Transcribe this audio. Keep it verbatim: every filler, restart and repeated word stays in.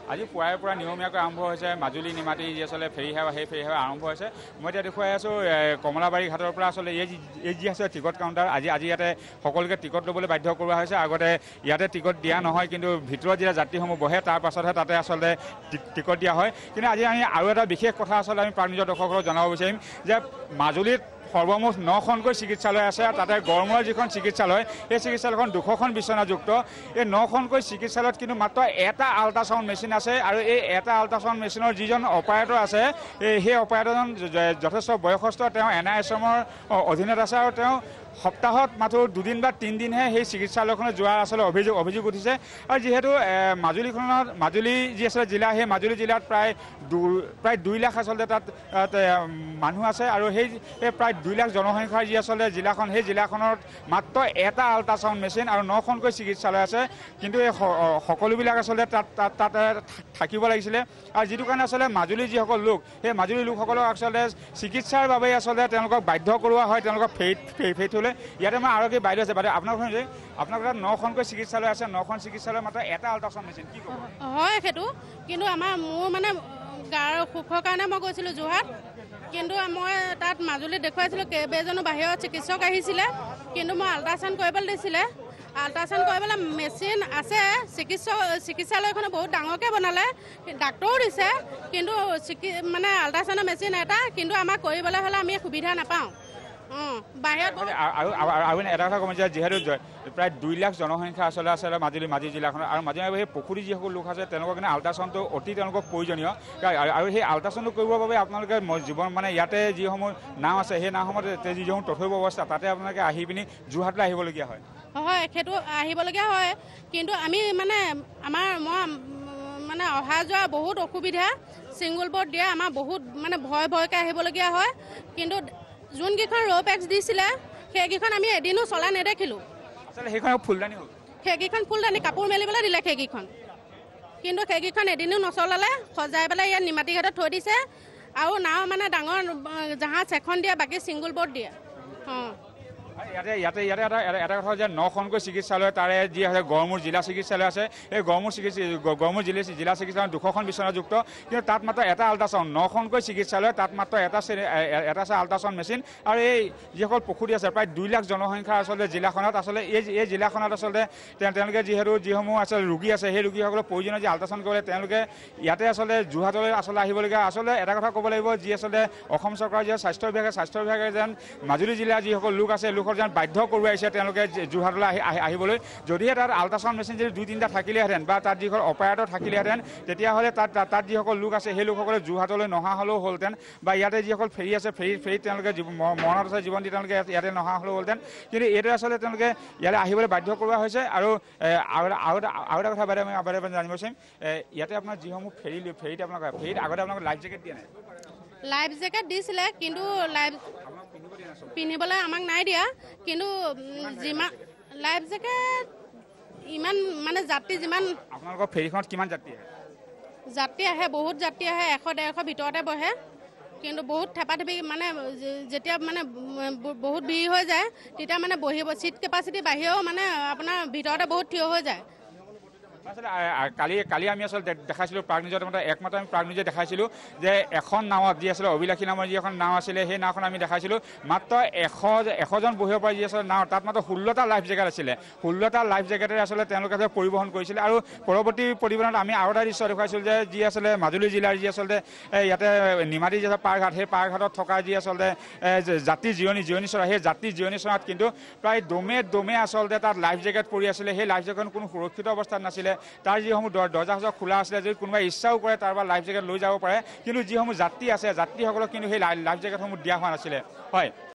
আজি পুৱাই পৰা নিয়মীয়াকৈ আৰম্ভ হৈছে মাজুলী নিমাতী যি আচলতে ফেৰী সেৱা সেই ফেৰী সেৱা আৰম্ভ হৈছে। মই এতিয়া দেখুৱাই আছোঁ কমলাবাৰী ঘাটৰ পৰা আচলতে এই এই যি আছে টিকট কাউণ্টাৰ আজি আজি ইয়াতে সকলোকে টিকট ল'বলৈ বাধ্য কৰোৱা হৈছে। আগতে ইয়াতে টিকট দিয়া নহয়, কিন্তু ভিতৰত যেতিয়া যাত্ৰীসমূহ বহে তাৰ পাছতহে তাতে আচলতে টিকট দিয়া হয়। কিন্তু আজি আমি আৰু এটা বিশেষ কথা আচলতে আমি প্ৰাণ নিজৰ দৰ্শকসকলক জনাব বিচাৰিম যে মাজুলীত সৰ্বমুঠ নখনকৈ চিকিৎসালয় আছে। তাতে গড়মূৰৰ যিখন চিকিৎসালয় সেই চিকিৎসালয়খন দুশখন বিচনাযুক্ত। এই নখনকৈ চিকিৎসালয়ত কিন্তু মাত্ৰ এটা আল্ট্ৰাচাউণ্ড মেচিন আছে, আৰু এই এটা আল্ট্ৰাচাউণ্ড মেচিনৰ যিজন অপাৰেটৰ আছে সেই অপাৰেটৰজন যথেষ্ট বয়সস্থ। তেওঁ এন আই এছ এমৰ অধীনত আছে, আৰু তেওঁ সপ্তাহত মাত্ৰ দুদিন বা তিনিদিনহে সেই চিকিৎসালয়খনত যোৱাৰ আচলতে অভিযোগ অভিযোগ উঠিছে। আৰু যিহেতু মাজুলীখনত মাজুলী যি আচলতে জিলা সেই মাজুলী জিলাত প্ৰায় দু প্ৰায় দুই লাখ আচলতে তাত মানুহ আছে, আৰু সেই প্ৰায় দুই লাখ জনসংখ্যাৰ যি আচলতে জিলাখন সেই জিলাখনত মাত্ৰ এটা আল্ট্ৰাচাউণ্ড মেচিন আৰু নখনকৈ চিকিৎসালয় আছে। কিন্তু এই সকলোবিলাক আচলতে তাত তাত তাতে থাকিব লাগিছিলে। আৰু যিটো কাৰণে আচলতে মাজুলীৰ যিসকল লোক সেই মাজুলীৰ লোকসকলক আচলতে চিকিৎসাৰ বাবে আচলতে তেওঁলোকক বাধ্য কৰোৱা হয় তেওঁলোকক ফেৰীত ফেৰীত হ'লে। ইয়াতে মই আৰু কি বাইদেউ আছে, বাইদেউ আপোনাক শুনিছে আপোনালোকৰ তাত নখনকৈ চিকিৎসালয় আছে, নখন চিকিৎসালয় মাত্ৰ এটা আল্ট্ৰাচাউণ্ড মেচিন, কি ক'ব? হয় সেইটো, কিন্তু আমাৰ মোৰ মানে গাৰ অসুখৰ কাৰণে মই গৈছিলোঁ যোৰহাট, কিন্তু মই তাত মাজুলীত দেখুৱাইছিলোঁ। কেইবাজনো বাহিৰৰ চিকিৎসক আহিছিলে, কিন্তু মই আল্ট্ৰাচাউণ্ড কৰিবলৈ দিছিলে। আল্ট্ৰাচাউণ্ড কৰিবলৈ মেচিন আছে, চিকিৎসক চিকিৎসালয়খনে বহুত ডাঙৰকৈ বনালে, ডাক্তৰো দিছে, কিন্তু মানে আল্ট্ৰাচাউণ্ডৰ মেচিন এটা, কিন্তু আমাক কৰিবলৈ হ'লে আমি সুবিধা নাপাওঁ। বাহিৰত আৰু আৰু এটা কথা ক'ম যে যিহেতু প্ৰায় দুই লাখ জনসংখ্যা আচলতে আছে মাজুলী মাজুলী জিলাখনত, আৰু মাজে মাজে সেই পুখুৰী যিসকল লোক আছে তেওঁলোকৰ কাৰণে আল্ট্ৰাচাউণ্ডটো অতি তেওঁলোকক প্ৰয়োজনীয়। আৰু সেই আল্ট্ৰাচাউণ্ডটো কৰিবৰ বাবে আপোনালোকে জীৱন মানে ইয়াতে যিসমূহ নাও আছে সেই নাওসমূহত যিসমূহ তথ্য ব্যৱস্থা তাতে আপোনালোকে আহি পিনি যোৰহাটলৈ আহিবলগীয়া হয়। হয়, সেইটো আহিবলগীয়া হয়, কিন্তু আমি মানে আমাৰ মই মানে অহা যোৱা বহুত অসুবিধা। ছিংগুল বৰ্ড দিয়ে আমাৰ বহুত মানে ভয় ভয়কৈ আহিবলগীয়া হয়। কিন্তু যোনকেইখন ৰ'পেক্স দিছিলে সেইকেইখন আমি এদিনো চলাই নেদেখিলোঁ। সেইখন ফুলদানি হ'ল, সেইকেইখন ফুলদানি কাপোৰ মেলিবলৈ দিলে সেইকেইখন, কিন্তু সেইকেইখন এদিনো নচলালে। সজাই পেলাই ইয়াত নিমাতী ঘাটত থৈ দিছে, আৰু নাও মানে ডাঙৰ জাহাজ এখন দিয়ে, বাকী ছিংগুল বৰ্ড দিয়ে। অঁ ইয়াতে ইয়াতে ইয়াতে এটা এটা কথা যে নখনকৈ চিকিৎসালয় তাৰে যি আছে গড়মূৰ জিলা চিকিৎসালয় আছে, এই গড়মূৰ চিকিৎসা গড়মূৰ জিলা জিলা চিকিৎসালয় দুশখন বিচনাযুক্ত, কিন্তু তাত মাত্ৰ এটা আল্ট্ৰাচাউণ্ড। নখনকৈ চিকিৎসালয় তাত মাত্ৰ এটা এটা আছে আল্ট্ৰাচাউণ্ড মেচিন। আৰু এই যিসকল পুখুৰী আছে প্ৰায় দুই লাখ জনসংখ্যা আচলতে জিলাখনত আচলতে এই এই জিলাখনত আচলতে তেওঁলোকে যিহেতু যিসমূহ আচলতে ৰোগী আছে সেই ৰোগীসকলৰ প্ৰয়োজনীয় যি আল্ট্ৰাচাউণ্ড কৰিলে তেওঁলোকে ইয়াতে আচলতে যোৰহাটলৈ আচলতে আহিবলগীয়া। আচলতে এটা কথা ক'ব লাগিব, যি আচলতে অসম চৰকাৰৰ যি স্বাস্থ্য বিভাগে স্বাস্থ্য বিভাগে যেন মাজুলী জিলাৰ যিসকল লোক আছে লোকৰ যেন বাধ্য কৰোৱাইছে তেওঁলোকে যোৰহাটলৈ আহি আহিবলৈ। যদিহে তাত আল্ট্ৰাচাউণ্ড মেচিন যদি দুই তিনিটা থাকিলেহেঁতেন বা তাত যিসকল অপাৰেটৰ থাকিলেহেঁতেন, তেতিয়াহ'লে তাত তাত যিসকল লোক আছে সেই লোকসকলে যোৰহাটলৈ নহা হ'লেও হ'লহেঁতেন, বা ইয়াতে যিসকল ফেৰী আছে ফেৰীত ফেৰীত তেওঁলোকে মৰণত আছে জীৱন দি তেওঁলোকে ইয়াতে নহা হ'লেও হ'লহেঁতেন। কিন্তু এইটো আচলতে তেওঁলোকে ইয়ালৈ আহিবলৈ বাধ্য কৰোৱা হৈছে। আৰু আৰু আৰু এটা কথা বাইদেউ আমি বাইদেউ জানিব বিচাৰিম, ইয়াতে আপোনাৰ যিসমূহ ফেৰী ফেৰীত আপোনালোকে ফেৰীত আগতে আপোনালোকে লাইফ জেকেট দিয়া নাই? লাইফ জেকেট দিছিলে, কিন্তু লাইফ পিন্ধিবলৈ আমাক নাই দিয়া। কিন্তু যিমান লাইফ জেকেট ইমান মানে যাত্ৰী যিমান আপোনালোকৰ ফেৰীখনত কিমান যাত্ৰী আহে? যাত্ৰী আহে, বহুত যাত্ৰী আহে, এশ ডেৰশ ভিতৰতে বহে। কিন্তু বহুত থেপাথেপি মানে যেতিয়া মানে বহুত ভিৰ হৈ যায় তেতিয়া মানে বহিব ছিট কেপাচিটি বাহিৰেও মানে আপোনাৰ ভিতৰতে বহুত থিয় হৈ যায়। আচলতে কালি কালি আমি আচলতে দেখাইছিলোঁ প্ৰাগ নিউজত মানে একমাত্ৰ আমি প্ৰাগ নিউজে দেখাইছিলোঁ যে এখন নাৱত যি আছিলে অভিলাষী নামৰ যি এখন নাও আছিলে সেই নাওখন আমি দেখাইছিলোঁ মাত্ৰ এশ এশজন বহিব পৰা যি আচলতে নাও, তাত মাত্ৰ ষোল্লটা লাইফ জেকেট আছিলে। ষোল্লটা লাইফ জেকেটেৰে আচলতে তেওঁলোকে পৰিবহণ কৰিছিলে। আৰু পৰৱৰ্তী প্ৰতিবেদনত আমি আৰু এটা দৃশ্য দেখুৱাইছিলোঁ যে যি আচলতে মাজুলী জিলাৰ যি আচলতে ইয়াতে নিমাতী যি পাৰঘাট সেই পাৰঘাটত থকা যি আচলতে যাত্ৰী জিৰণি জিৰণি চৰা সেই যাত্ৰী জিৰণি চৰাত কিন্তু প্ৰায় দমে দমে আচলতে তাত লাইফ জেকেট পৰি আছিলে। সেই লাইফ জেকেট কোনো সুৰক্ষিত অৱস্থাত নাছিলে। তাৰ যিসমূহ দৰ্জা চৰ্জা খোলা আছিলে, যদি কোনোবাই ইচ্ছাও কৰে তাৰ পৰা লাইফ জেকেট লৈ যাব পাৰে, কিন্তু যিসমূহ যাত্ৰী আছে যাত্ৰীসকলক কিন্তু সেই লাইফ জেকেটসমূহ দিয়া হোৱা নাছিলে। হয়।